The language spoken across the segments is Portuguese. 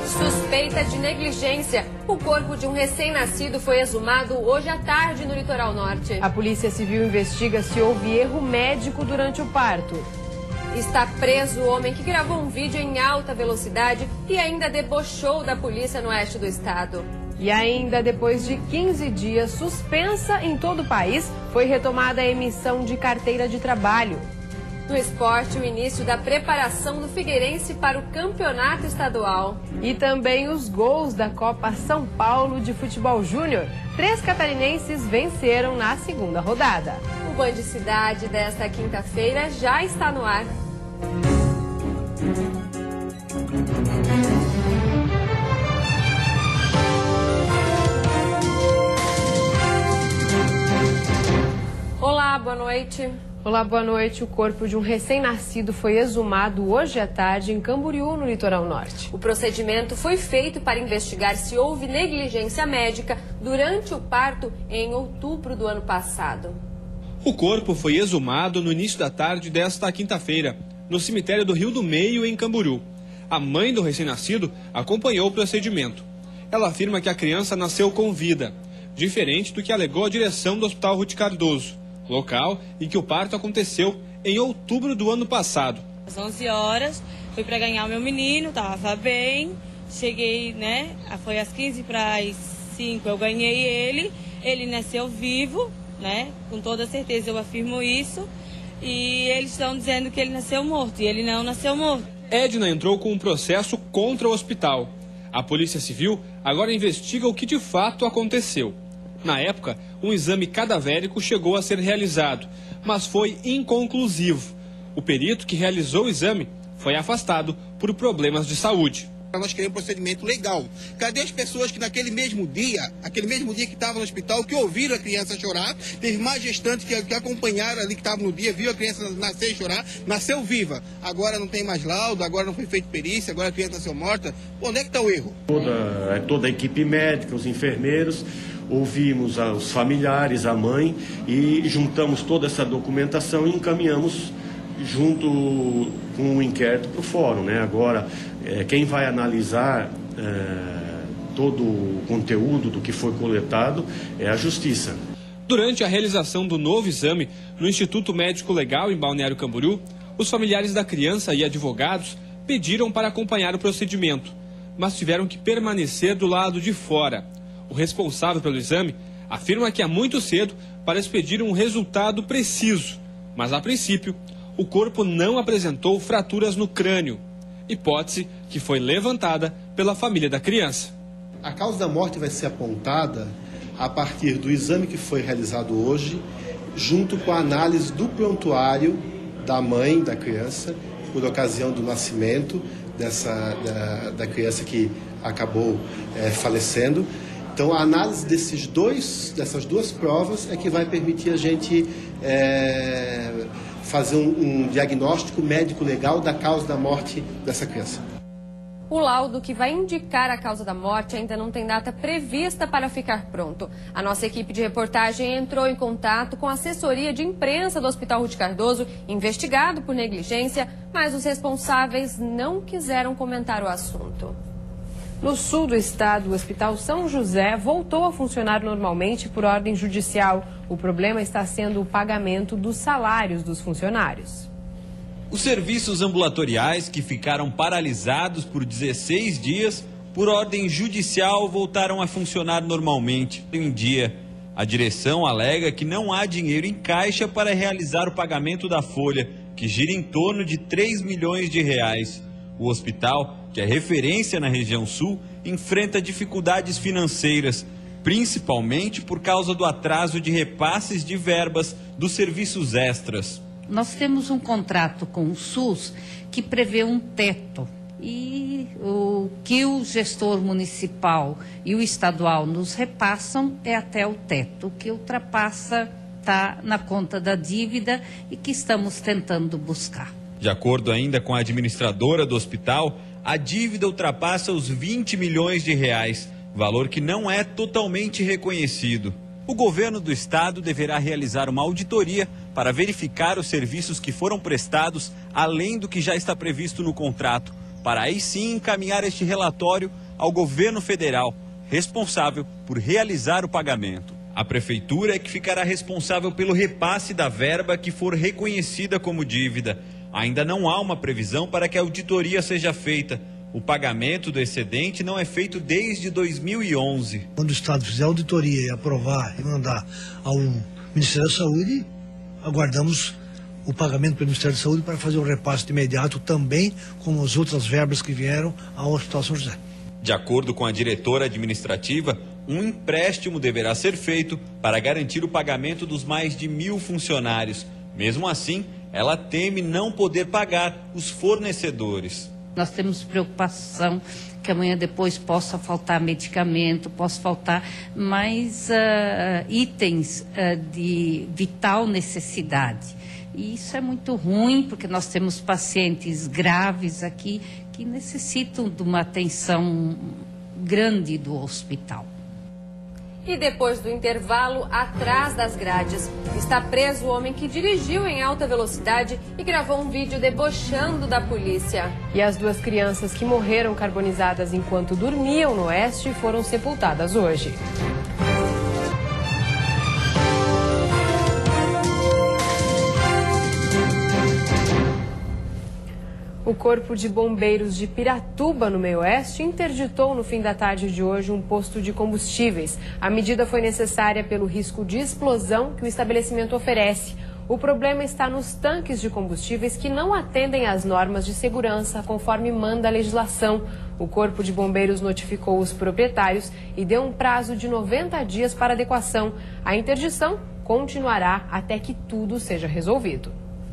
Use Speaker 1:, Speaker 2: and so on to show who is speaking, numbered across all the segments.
Speaker 1: Suspeita de negligência. O corpo de um recém-nascido foi exumado hoje à tarde no litoral norte.
Speaker 2: A Polícia Civil investiga se houve erro médico durante o parto.
Speaker 1: Está preso o homem que gravou um vídeo em alta velocidade e ainda debochou da polícia no oeste do estado.
Speaker 2: E ainda depois de 15 dias suspensa em todo o país, foi retomada a emissão de carteira de trabalho.
Speaker 1: No esporte, o início da preparação do Figueirense para o campeonato estadual.
Speaker 2: E também os gols da Copa São Paulo de Futebol Júnior. 3 catarinenses venceram na segunda rodada.
Speaker 1: O Band Cidade desta quinta-feira já está no ar. Olá, boa noite.
Speaker 2: Olá, boa noite. O corpo de um recém-nascido foi exumado hoje à tarde em Camboriú, no litoral norte.
Speaker 1: O procedimento foi feito para investigar se houve negligência médica durante o parto em outubro do ano passado.
Speaker 3: O corpo foi exumado no início da tarde desta quinta-feira, no cemitério do Rio do Meio, em Camboriú. A mãe do recém-nascido acompanhou o procedimento. Ela afirma que a criança nasceu com vida, diferente do que alegou a direção do Hospital Ruth Cardoso, local em que o parto aconteceu em outubro do ano passado.
Speaker 4: Às 11 horas, fui para ganhar o meu menino, estava bem, cheguei, né, foi às 15 para as 5, eu ganhei ele nasceu vivo, né, com toda certeza eu afirmo isso, e eles estão dizendo que ele nasceu morto, e ele não nasceu morto.
Speaker 3: Edna entrou com um processo contra o hospital. A Polícia Civil agora investiga o que de fato aconteceu. Na época, um exame cadavérico chegou a ser realizado, mas foi inconclusivo. O perito que realizou o exame foi afastado por problemas de saúde.
Speaker 5: Nós queremos um procedimento legal. Cadê as pessoas que naquele mesmo dia que estavam no hospital, que ouviram a criança chorar, teve mais gestantes que acompanharam ali, que estavam no dia, viu a criança nascer e chorar, nasceu viva. Agora não tem mais laudo, agora não foi feita perícia, agora a criança nasceu morta. Onde é que está o erro?
Speaker 6: Toda a equipe médica, os enfermeiros, ouvimos os familiares, a mãe, e juntamos toda essa documentação e encaminhamos junto com o inquérito para o fórum, né? Agora, quem vai analisar todo o conteúdo do que foi coletado é a Justiça.
Speaker 3: Durante a realização do novo exame no Instituto Médico Legal em Balneário Camboriú, os familiares da criança e advogados pediram para acompanhar o procedimento, mas tiveram que permanecer do lado de fora. O responsável pelo exame afirma que é muito cedo para expedir um resultado preciso, mas a princípio o corpo não apresentou fraturas no crânio, hipótese que foi levantada pela família da criança.
Speaker 7: A causa da morte vai ser apontada a partir do exame que foi realizado hoje, junto com a análise do prontuário da mãe da criança, por ocasião do nascimento da criança que acabou falecendo. Então, a análise dessas duas provas é que vai permitir a gente fazer um diagnóstico médico legal da causa da morte dessa criança.
Speaker 1: O laudo que vai indicar a causa da morte ainda não tem data prevista para ficar pronto. A nossa equipe de reportagem entrou em contato com a assessoria de imprensa do Hospital Ruth Cardoso, investigado por negligência, mas os responsáveis não quiseram comentar o assunto.
Speaker 2: No sul do estado, o Hospital São José voltou a funcionar normalmente por ordem judicial. O problema está sendo o pagamento dos salários dos funcionários.
Speaker 8: Os serviços ambulatoriais, que ficaram paralisados por 16 dias, por ordem judicial, voltaram a funcionar normalmente em dia. A direção alega que não há dinheiro em caixa para realizar o pagamento da folha, que gira em torno de 3 milhões de reais. O hospital, que é referência na região sul, enfrenta dificuldades financeiras, principalmente por causa do atraso de repasses de verbas dos serviços extras.
Speaker 9: Nós temos um contrato com o SUS que prevê um teto e o que o gestor municipal e o estadual nos repassam é até o teto. O que ultrapassa está na conta da dívida e que estamos tentando buscar.
Speaker 8: De acordo ainda com a administradora do hospital, a dívida ultrapassa os 20 milhões de reais, valor que não é totalmente reconhecido. O governo do estado deverá realizar uma auditoria para verificar os serviços que foram prestados além do que já está previsto no contrato, para aí sim encaminhar este relatório ao governo federal, responsável por realizar o pagamento. A prefeitura é que ficará responsável pelo repasse da verba que for reconhecida como dívida. Ainda não há uma previsão para que a auditoria seja feita. O pagamento do excedente não é feito desde 2011.
Speaker 10: Quando o Estado fizer a auditoria e aprovar e mandar ao Ministério da Saúde, aguardamos o pagamento pelo Ministério da Saúde para fazer um repasse de imediato também com as outras verbas que vieram ao Hospital São José.
Speaker 8: De acordo com a diretora administrativa, um empréstimo deverá ser feito para garantir o pagamento dos mais de 1.000 funcionários. Mesmo assim, ela teme não poder pagar os fornecedores.
Speaker 9: Nós temos preocupação que amanhã depois possa faltar medicamento, possa faltar mais itens de vital necessidade. E isso é muito ruim, porque nós temos pacientes graves aqui que necessitam de uma atenção grande do hospital.
Speaker 1: E depois do intervalo, atrás das grades, está preso o homem que dirigiu em alta velocidade e gravou um vídeo debochando da polícia.
Speaker 2: E as 2 crianças que morreram carbonizadas enquanto dormiam no Oeste foram sepultadas hoje. O Corpo de Bombeiros de Piratuba, no Meio-Oeste, interditou no fim da tarde de hoje um posto de combustíveis. A medida foi necessária pelo risco de explosão que o estabelecimento oferece. O problema está nos tanques de combustíveis que não atendem às normas de segurança conforme manda a legislação. O Corpo de Bombeiros notificou os proprietários e deu um prazo de 90 dias para adequação. A interdição continuará até que tudo seja resolvido.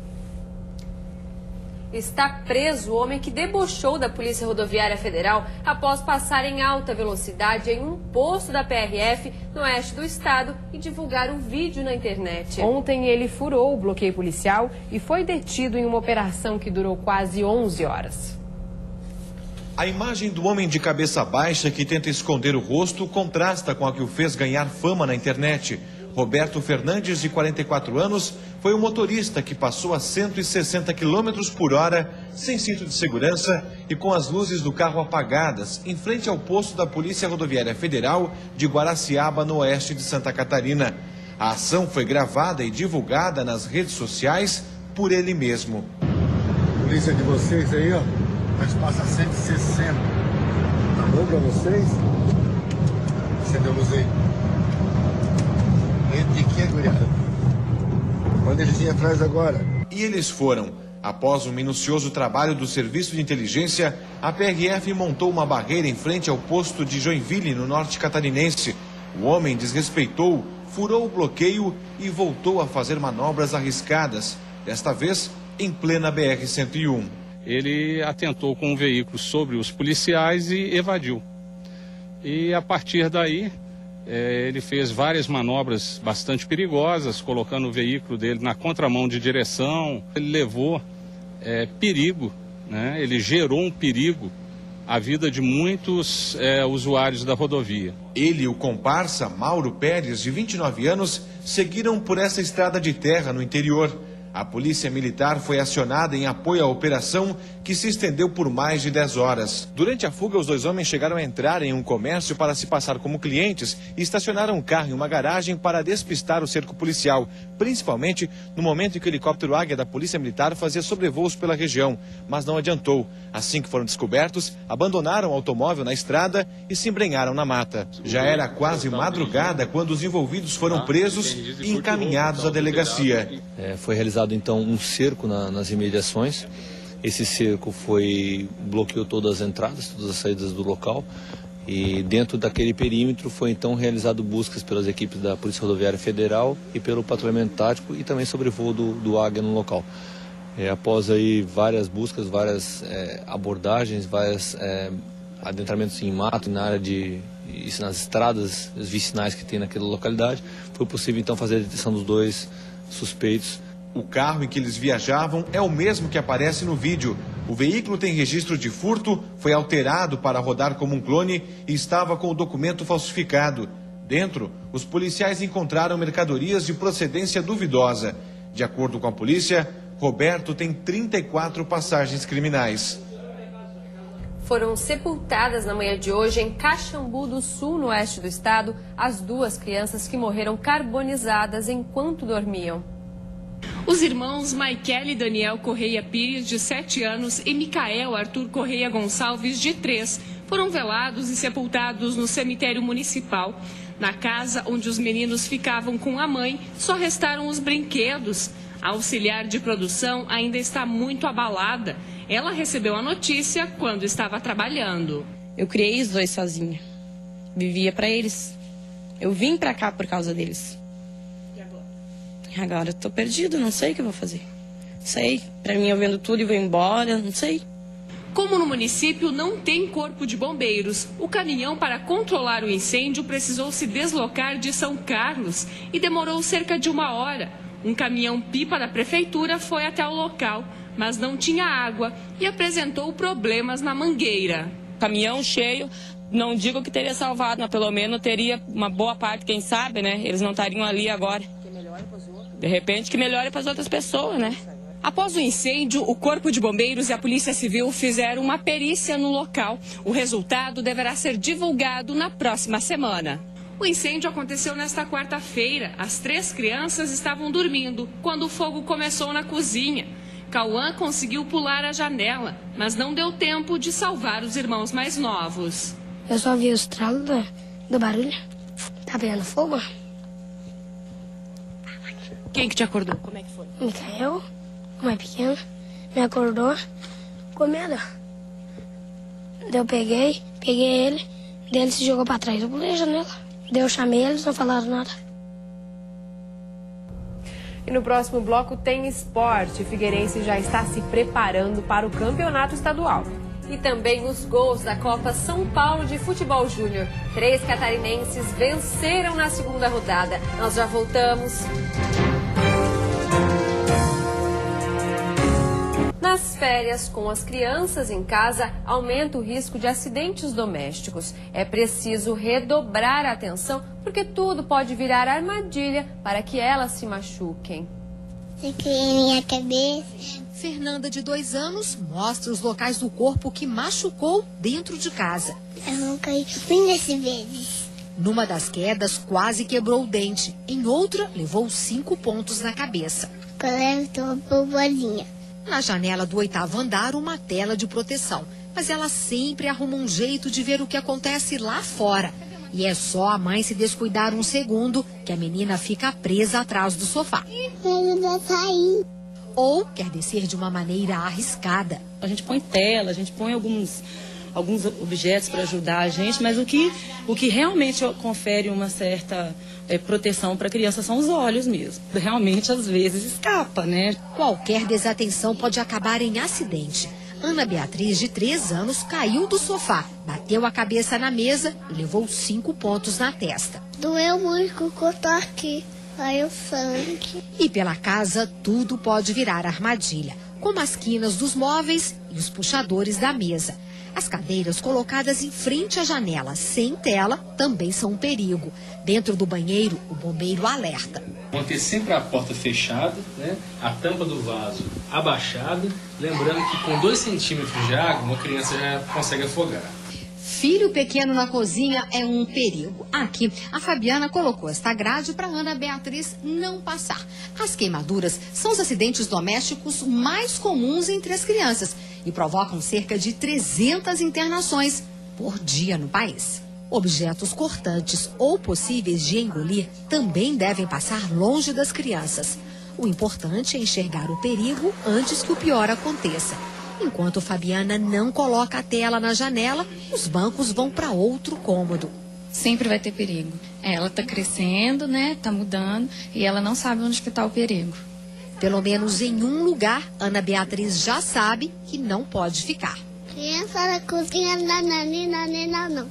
Speaker 1: Está preso o homem que debochou da Polícia Rodoviária Federal após passar em alta velocidade em um posto da PRF no oeste do estado e divulgar um vídeo na internet.
Speaker 2: Ontem ele furou o bloqueio policial e foi detido em uma operação que durou quase 11 horas.
Speaker 11: A imagem do homem de cabeça baixa que tenta esconder o rosto contrasta com a que o fez ganhar fama na internet. Roberto Fernandes, de 44 anos, foi o motorista que passou a 160 km por hora, sem cinto de segurança e com as luzes do carro apagadas, em frente ao posto da Polícia Rodoviária Federal de Guaraciaba, no oeste de Santa Catarina. A ação foi gravada e divulgada nas redes sociais por ele mesmo.
Speaker 12: Polícia de vocês aí, ó, nós passa 160. Tá bom pra vocês? Acendeu a luz aí. De que, guriada? Manda eles ir atrás agora.
Speaker 11: E eles foram. Após um minucioso trabalho do Serviço de Inteligência, a PRF montou uma barreira em frente ao posto de Joinville, no norte catarinense. O homem desrespeitou, furou o bloqueio e voltou a fazer manobras arriscadas, desta vez em plena BR-101.
Speaker 13: Ele atentou com um veículo sobre os policiais e evadiu. E a partir daí, ele fez várias manobras bastante perigosas, colocando o veículo dele na contramão de direção. Ele levou perigo, né? Ele gerou um perigo à vida de muitos usuários da rodovia.
Speaker 11: Ele e o comparsa Mauro Pérez, de 29 anos, seguiram por essa estrada de terra no interior. A polícia militar foi acionada em apoio à operação, que se estendeu por mais de 10 horas. Durante a fuga, os 2 homens chegaram a entrar em um comércio para se passar como clientes e estacionaram um carro em uma garagem para despistar o cerco policial, principalmente no momento em que o helicóptero Águia da Polícia Militar fazia sobrevoos pela região, mas não adiantou. Assim que foram descobertos, abandonaram o automóvel na estrada e se embrenharam na mata. Já era quase madrugada quando os envolvidos foram presos e encaminhados à delegacia.
Speaker 14: Foi realizado então um cerco nas imediações. Esse cerco bloqueou todas as entradas, todas as saídas do local, e dentro daquele perímetro foi então realizado buscas pelas equipes da Polícia Rodoviária Federal e pelo patrulhamento tático e também sobrevoo do Águia no local. Após aí várias buscas, várias abordagens, vários adentramentos em mato, na área nas estradas vicinais que tem naquela localidade, foi possível então fazer a detenção dos 2 suspeitos.
Speaker 11: O carro em que eles viajavam é o mesmo que aparece no vídeo. O veículo tem registro de furto, foi alterado para rodar como um clone e estava com o documento falsificado. Dentro, os policiais encontraram mercadorias de procedência duvidosa. De acordo com a polícia, Roberto tem 34 passagens criminais.
Speaker 1: Foram sepultadas na manhã de hoje em Caxambu do Sul, no oeste do estado, as 2 crianças que morreram carbonizadas enquanto dormiam.
Speaker 15: Os irmãos Maiquele e Daniel Correia Pires, de 7 anos, e Micael Arthur Correia Gonçalves, de 3, foram velados e sepultados no cemitério municipal. Na casa onde os meninos ficavam com a mãe, só restaram os brinquedos. A auxiliar de produção ainda está muito abalada. Ela recebeu a notícia quando estava trabalhando.
Speaker 16: Eu criei os 2 sozinha. Vivia para eles. Eu vim para cá por causa deles.
Speaker 15: E agora?
Speaker 16: Agora eu tô perdido, não sei o que eu vou fazer. Sei, para mim eu vendo tudo e vou embora, não sei.
Speaker 15: Como no município não tem corpo de bombeiros, o caminhão para controlar o incêndio precisou se deslocar de São Carlos e demorou cerca de 1 hora. Um caminhão-pipa da prefeitura foi até o local, mas não tinha água e apresentou problemas na mangueira.
Speaker 16: Caminhão cheio, não digo que teria salvado, mas pelo menos teria uma boa parte, quem sabe, né? Eles não estariam ali agora. De repente que melhore para as outras pessoas, né?
Speaker 15: Após o incêndio, o Corpo de Bombeiros e a Polícia Civil fizeram uma perícia no local. O resultado deverá ser divulgado na próxima semana. O incêndio aconteceu nesta quarta-feira. As 3 crianças estavam dormindo quando o fogo começou na cozinha. Cauã conseguiu pular a janela, mas não deu tempo de salvar os irmãos mais novos.
Speaker 17: Eu só vi o estralo do barulho. Tá pegando fogo?
Speaker 15: Quem que te acordou? Como é que foi?
Speaker 17: Micael, o mais pequeno, me acordou com medo. Daí eu peguei ele, daí ele se jogou pra trás. Eu pulei a janela. Daí eu chamei eles, não falaram nada.
Speaker 2: E no próximo bloco tem esporte. O Figueirense já está se preparando para o campeonato estadual.
Speaker 1: E também os gols da Copa São Paulo de Futebol Júnior. 3 catarinenses venceram na segunda rodada. Nós já voltamos. Nas férias, com as crianças em casa, aumenta o risco de acidentes domésticos. É preciso redobrar a atenção, porque tudo pode virar armadilha para que elas se machuquem.
Speaker 17: Minha cabeça.
Speaker 18: Fernanda, de 2 anos, mostra os locais do corpo que machucou dentro de casa.
Speaker 17: Eu não caí muitas vezes.
Speaker 18: Numa das quedas, quase quebrou o dente. Em outra, levou 5 pontos na cabeça.
Speaker 17: Eu tô bobolinha.
Speaker 18: Na janela do 8º andar, uma tela de proteção. Mas ela sempre arruma um jeito de ver o que acontece lá fora. E é só a mãe se descuidar um segundo que a menina fica presa atrás do sofá.
Speaker 17: Eu vou sair.
Speaker 18: Ou quer descer de uma maneira arriscada.
Speaker 16: A gente põe tela, a gente põe alguns objetos para ajudar a gente, mas o que realmente confere uma certa proteção para a criança são os olhos mesmo. Realmente, às vezes, escapa, né?
Speaker 18: Qualquer desatenção pode acabar em acidente. Ana Beatriz, de 3 anos, caiu do sofá, bateu a cabeça na mesa e levou 5 pontos na testa.
Speaker 17: Doeu muito que eu tô aqui. Saiu sangue.
Speaker 18: E pela casa, tudo pode virar armadilha, como as quinas dos móveis e os puxadores da mesa. As cadeiras colocadas em frente à janela, sem tela, também são um perigo. Dentro do banheiro, o bombeiro alerta.
Speaker 19: Manter sempre a porta fechada, né? A tampa do vaso abaixada, lembrando que com 2 centímetros de água, uma criança já consegue afogar.
Speaker 18: Filho pequeno na cozinha é um perigo. Aqui, a Fabiana colocou esta grade para Ana Beatriz não passar. As queimaduras são os acidentes domésticos mais comuns entre as crianças e provocam cerca de 300 internações por dia no país. Objetos cortantes ou possíveis de engolir também devem passar longe das crianças. O importante é enxergar o perigo antes que o pior aconteça. Enquanto Fabiana não coloca a tela na janela, os bancos vão para outro cômodo.
Speaker 20: Sempre vai ter perigo. Ela está crescendo, né? Está mudando e ela não sabe onde que está o perigo.
Speaker 18: Pelo menos em um lugar, Ana Beatriz já sabe que não pode ficar.
Speaker 17: Criança na cozinha, não.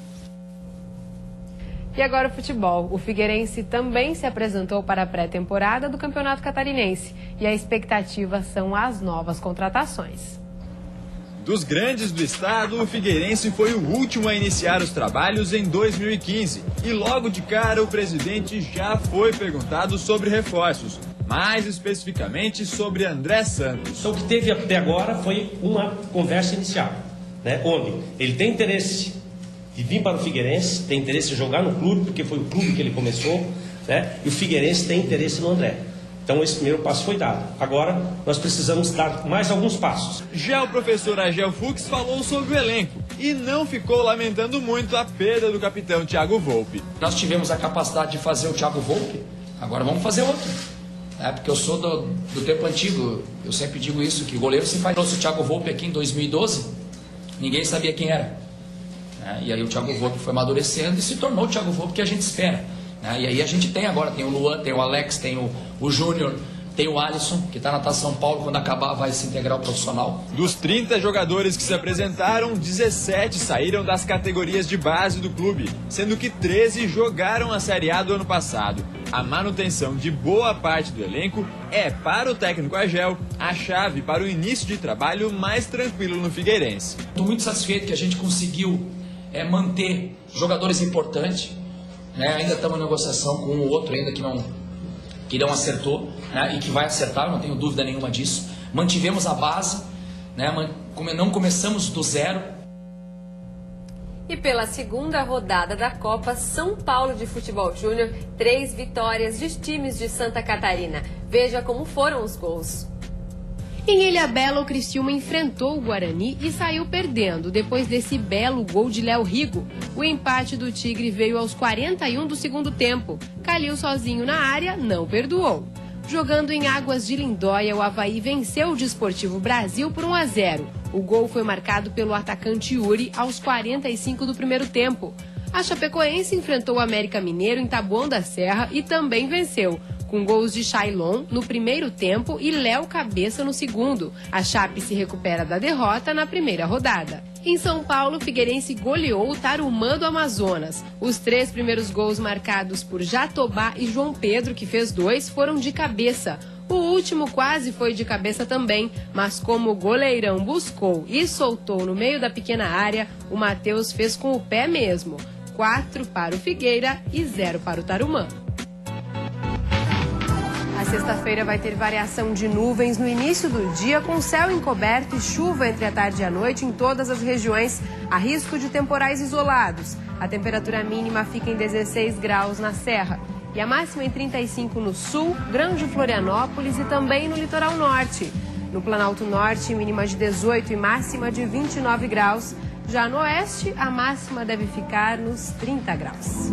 Speaker 2: E agora o futebol. O Figueirense também se apresentou para a pré-temporada do Campeonato Catarinense. E a expectativa são as novas contratações.
Speaker 21: Dos grandes do estado, o Figueirense foi o último a iniciar os trabalhos em 2015. E logo de cara o presidente já foi perguntado sobre reforços. Mais especificamente sobre André Santos.
Speaker 22: Então o que teve até agora foi uma conversa inicial.
Speaker 4: né, onde ele tem interesse de vir para o Figueirense, tem interesse de jogar no clube, porque foi o clube que ele começou, né, e o Figueirense tem interesse no André. Então esse primeiro passo foi dado. Agora nós precisamos dar mais alguns passos.
Speaker 21: Já o professor Agel Fux falou sobre o elenco e não ficou lamentando muito a perda do capitão Thiago Volpi.
Speaker 22: Nós tivemos a capacidade de fazer o Thiago Volpi, agora vamos fazer outro. Porque eu sou do tempo antigo, eu sempre digo isso, que goleiro se faz. Trouxe o Thiago Volpi aqui em 2012, ninguém sabia quem era. E aí o Thiago Volpi foi amadurecendo e se tornou o Thiago Volpi que a gente espera. E aí a gente tem agora, tem o Luan, tem o Alex, tem o Júnior, tem o Alisson, que está na Taça São Paulo, quando acabar vai se integrar ao profissional.
Speaker 21: Dos 30 jogadores que se apresentaram, 17 saíram das categorias de base do clube, sendo que 13 jogaram a Série A do ano passado. A manutenção de boa parte do elenco é, para o técnico Agel, a chave para o início de trabalho mais tranquilo no Figueirense.
Speaker 22: Estou muito satisfeito que a gente conseguiu manter jogadores importantes. Ainda estamos em negociação com o outro ainda que não acertou, e que vai acertar, não tenho dúvida nenhuma disso. Mantivemos a base, não começamos do zero.
Speaker 1: E pela segunda rodada da Copa São Paulo de Futebol Júnior, 3 vitórias de times de Santa Catarina. Veja como foram os gols.
Speaker 2: Em Ilhabela, o Criciúma enfrentou o Guarani e saiu perdendo depois desse belo gol de Léo Rigo. O empate do Tigre veio aos 41 do segundo tempo. Calil sozinho na área não perdoou. Jogando em Águas de Lindóia, o Avaí venceu o Desportivo Brasil por 1-0. O gol foi marcado pelo atacante Yuri aos 45 do primeiro tempo. A Chapecoense enfrentou o América Mineiro em Taboão da Serra e também venceu, com gols de Shailon no primeiro tempo e Léo Cabeça no segundo. A Chape se recupera da derrota na primeira rodada. Em São Paulo, o Figueirense goleou o Tarumã do Amazonas. Os 3 primeiros gols marcados por Jatobá e João Pedro, que fez 2, foram de cabeça. O último quase foi de cabeça também, mas como o goleirão buscou e soltou no meio da pequena área, o Matheus fez com o pé mesmo. 4 para o Figueira e 0 para o Tarumã. A sexta-feira vai ter variação de nuvens no início do dia, com céu encoberto e chuva entre a tarde e a noite em todas as regiões. Há risco de temporais isolados. A temperatura mínima fica em 16 graus na Serra e a máxima em 35 no sul, Grande Florianópolis e também no litoral norte. No Planalto Norte, mínima de 18 e máxima de 29 graus. Já no oeste, a máxima deve ficar nos 30 graus.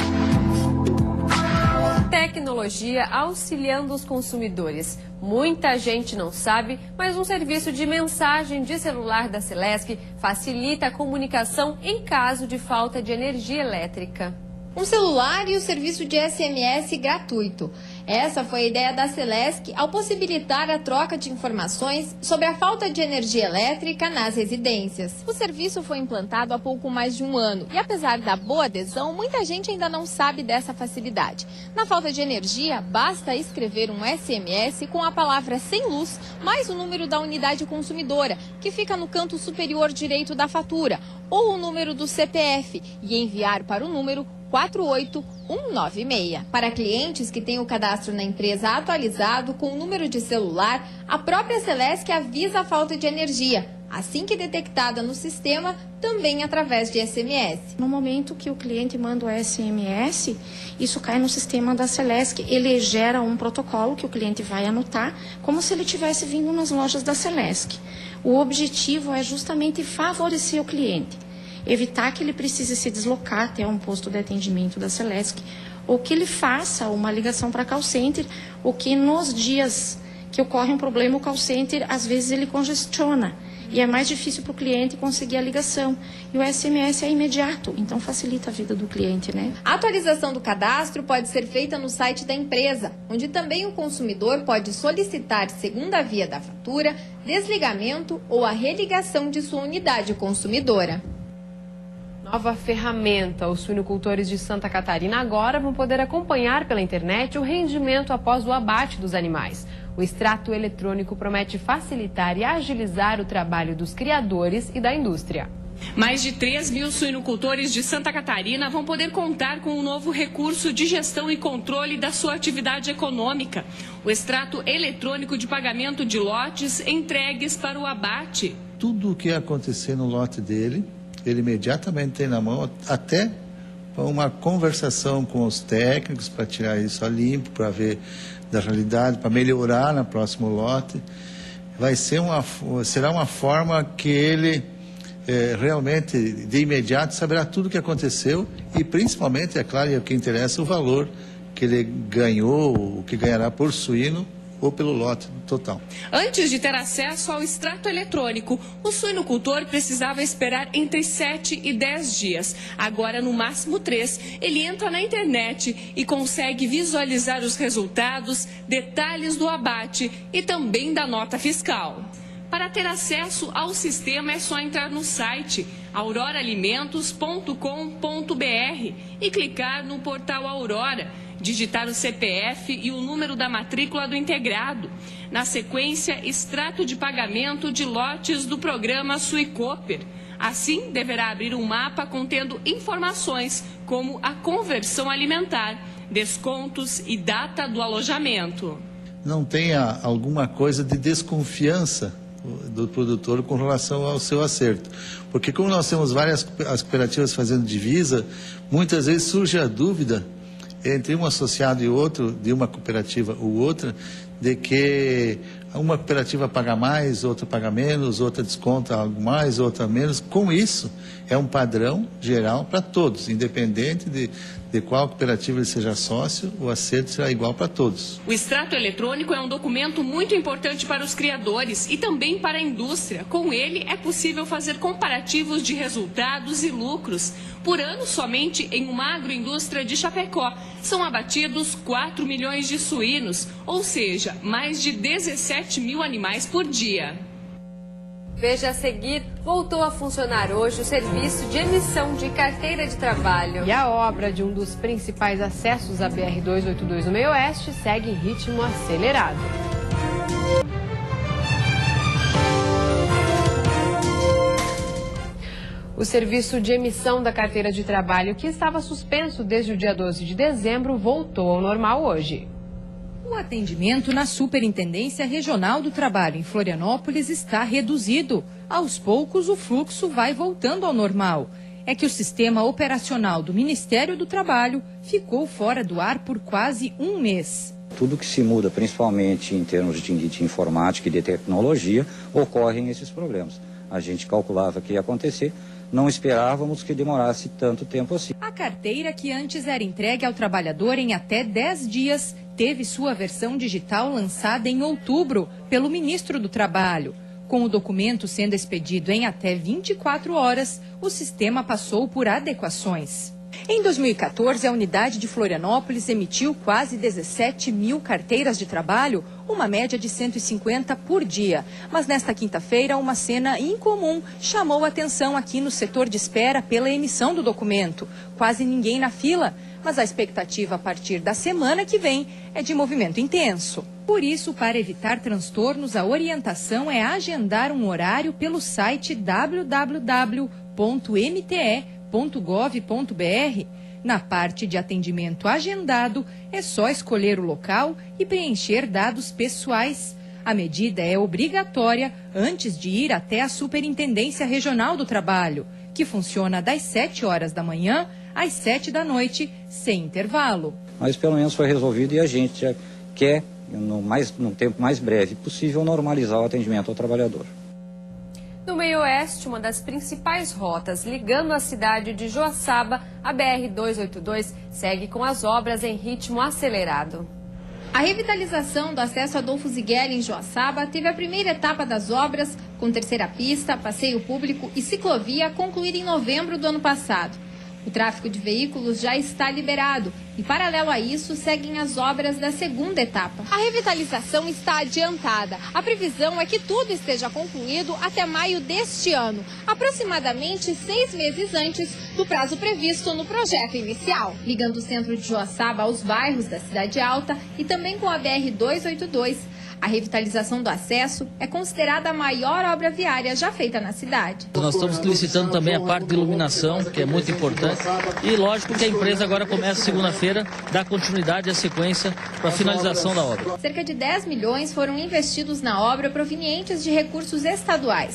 Speaker 1: Tecnologia auxiliando os consumidores. Muita gente não sabe, mas um serviço de mensagem de celular da Celesc facilita a comunicação em caso de falta de energia elétrica.
Speaker 23: Um celular e o serviço de SMS gratuito. Essa foi a ideia da Celesc ao possibilitar a troca de informações sobre a falta de energia elétrica nas residências. O serviço foi implantado há pouco mais de um ano e, apesar da boa adesão, muita gente ainda não sabe dessa facilidade. Na falta de energia, basta escrever um SMS com a palavra sem luz, mais o número da unidade consumidora, que fica no canto superior direito da fatura, ou o número do CPF, e enviar para o número 48196. Para clientes que têm o cadastro na empresa atualizado com o número de celular, a própria Celesc avisa a falta de energia, assim que detectada no sistema, também através de SMS.
Speaker 24: No momento que o cliente manda o SMS, isso cai no sistema da Celesc. Ele gera um protocolo que o cliente vai anotar, como se ele tivesse vindo nas lojas da Celesc. O objetivo é justamente favorecer o cliente. Evitar que ele precise se deslocar até um posto de atendimento da Celesc, ou que ele faça uma ligação para call center, ou que nos dias que ocorre um problema, o call center, às vezes, ele congestiona. E é mais difícil para o cliente conseguir a ligação. E o SMS é imediato, então facilita a vida do cliente, né?
Speaker 23: A atualização do cadastro pode ser feita no site da empresa, onde também o consumidor pode solicitar segunda via da fatura, desligamento ou a religação de sua unidade consumidora.
Speaker 2: Nova ferramenta. Os suinocultores de Santa Catarina agora vão poder acompanhar pela internet o rendimento após o abate dos animais. O extrato eletrônico promete facilitar e agilizar o trabalho dos criadores e da indústria.
Speaker 15: Mais de 3.000 suinocultores de Santa Catarina vão poder contar com um novo recurso de gestão e controle da sua atividade econômica. O extrato eletrônico de pagamento de lotes entregues para o abate.
Speaker 3: tudo o que ia acontecer no lote dele, ele imediatamente tem na mão, até uma conversação com os técnicos para tirar isso a limpo, para ver da realidade, para melhorar no próximo lote. Será uma forma que ele realmente, de imediato, saberá tudo o que aconteceu e, principalmente, é claro, e é o que interessa, o valor que ele ganhou, o que ganhará por suíno ou pelo lote total.
Speaker 15: Antes de ter acesso ao extrato eletrônico, o suinocultor precisava esperar entre 7 e 10 dias. Agora, no máximo 3, ele entra na internet e consegue visualizar os resultados, detalhes do abate e também da nota fiscal. Para ter acesso ao sistema é só entrar no site auroraalimentos.com.br e clicar no portal Aurora, digitar o CPF e o número da matrícula do integrado. Na sequência, extrato de pagamento de lotes do programa Suicoper. Assim, deverá abrir um mapa contendo informações como a conversão alimentar, descontos e data do alojamento.
Speaker 3: Não tenha alguma coisa de desconfiança do produtor com relação ao seu acerto. Porque como nós temos várias as cooperativas fazendo divisa, muitas vezes surge a dúvida entre um associado e outro, de uma cooperativa ou outra, de que uma cooperativa paga mais, outra paga menos, outra desconta algo mais, outra menos. Com isso, é um padrão geral para todos, independente de qual cooperativa ele seja sócio, o acerto será igual para todos.
Speaker 15: O extrato eletrônico é um documento muito importante para os criadores e também para a indústria. Com ele, é possível fazer comparativos de resultados e lucros. Por ano, somente em uma agroindústria de Chapecó, são abatidos 4 milhões de suínos, ou seja, mais de 17 mil animais por dia.
Speaker 1: Veja a seguir, voltou a funcionar hoje o serviço de emissão de carteira de trabalho.
Speaker 2: E a obra de um dos principais acessos à BR-282 no Meio-Oeste segue em ritmo acelerado. O serviço de emissão da carteira de trabalho, que estava suspenso desde o dia 12 de dezembro, voltou ao normal hoje.
Speaker 5: O atendimento na Superintendência Regional do Trabalho em Florianópolis está reduzido. Aos poucos, o fluxo vai voltando ao normal. É que o sistema operacional do Ministério do Trabalho ficou fora do ar por quase um mês.
Speaker 6: Tudo que se muda, principalmente em termos de informática e de tecnologia, ocorrem esses problemas. A gente calculava que ia acontecer, não esperávamos que demorasse tanto tempo assim.
Speaker 5: A carteira, que antes era entregue ao trabalhador em até 10 dias, teve sua versão digital lançada em outubro pelo ministro do Trabalho. Com o documento sendo expedido em até 24 horas, o sistema passou por adequações. Em 2014, a unidade de Florianópolis emitiu quase 17 mil carteiras de trabalho, uma média de 150 por dia. Mas nesta quinta-feira, uma cena incomum chamou a atenção aqui no setor de espera pela emissão do documento. Quase ninguém na fila, mas a expectativa a partir da semana que vem é de movimento intenso. Por isso, para evitar transtornos, a orientação é agendar um horário pelo site www.mte.gov.br. Na parte de atendimento agendado, é só escolher o local e preencher dados pessoais. A medida é obrigatória antes de ir até a Superintendência Regional do Trabalho, que funciona das 7 horas da manhã às 7 da noite, sem intervalo.
Speaker 6: Mas pelo menos foi resolvido e a gente já quer, no tempo mais breve possível, normalizar o atendimento ao trabalhador.
Speaker 1: No Meio-Oeste, uma das principais rotas ligando a cidade de Joaçaba, a BR-282 segue com as obras em ritmo acelerado.
Speaker 23: A revitalização do acesso Adolfo Zigueli em Joaçaba teve a primeira etapa das obras, com terceira pista, passeio público e ciclovia, concluída em novembro do ano passado. O tráfego de veículos já está liberado e, paralelo a isso, seguem as obras da segunda etapa. A revitalização está adiantada. A previsão é que tudo esteja concluído até maio deste ano, aproximadamente 6 meses antes do prazo previsto no projeto inicial, ligando o centro de Joaçaba aos bairros da Cidade Alta e também com a BR-282. A revitalização do acesso é considerada a maior obra viária já feita na cidade.
Speaker 7: Nós estamos licitando também a parte de iluminação, que é muito importante. E lógico que a empresa agora começa segunda-feira, dá continuidade à sequência para a finalização da obra.
Speaker 23: Cerca de 10 milhões foram investidos na obra provenientes de recursos estaduais.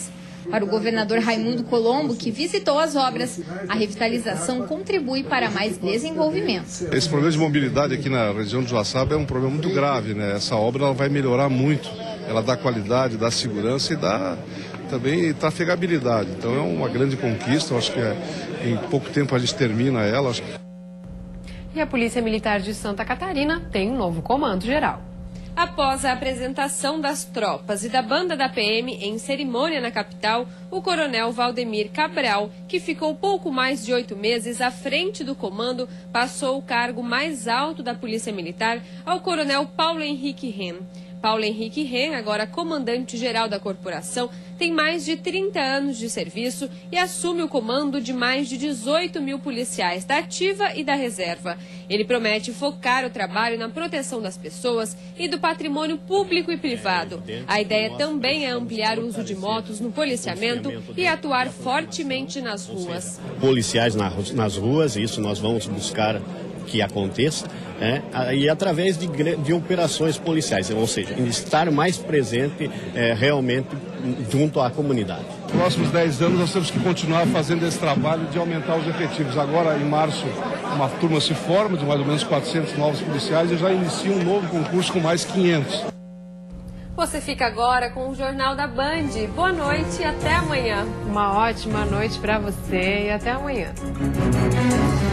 Speaker 23: Para o governador Raimundo Colombo, que visitou as obras, a revitalização contribui para mais desenvolvimento.
Speaker 8: Esse problema de mobilidade aqui na região de Joaçaba é um problema muito grave, né? Essa obra ela vai melhorar muito. Ela dá qualidade, dá segurança e dá também trafegabilidade. Então é uma grande conquista, eu acho que em pouco tempo a gente termina ela.
Speaker 2: E a Polícia Militar de Santa Catarina tem um novo comando geral.
Speaker 1: Após a apresentação das tropas e da banda da PM em cerimônia na capital, o coronel Valdemir Cabral, que ficou pouco mais de 8 meses à frente do comando, passou o cargo mais alto da Polícia Militar ao coronel Paulo Henrique Ren. Paulo Henrique Ren, agora comandante-geral da corporação, tem mais de 30 anos de serviço e assume o comando de mais de 18 mil policiais da ativa e da reserva. Ele promete focar o trabalho na proteção das pessoas e do patrimônio público e privado. A ideia também é ampliar o uso de motos no policiamento e atuar fortemente nas ruas.
Speaker 9: Policiais nas ruas, isso nós vamos buscar que aconteça, e através de operações policiais, ou seja, estar mais presente realmente junto à comunidade.
Speaker 8: Nos próximos 10 anos nós temos que continuar fazendo esse trabalho de aumentar os efetivos. Agora, em março, uma turma se forma de mais ou menos 400 novos policiais e já inicia um novo concurso com mais 500.
Speaker 1: Você fica agora com o Jornal da Band. Boa noite e até amanhã.
Speaker 2: Uma ótima noite para você e até amanhã.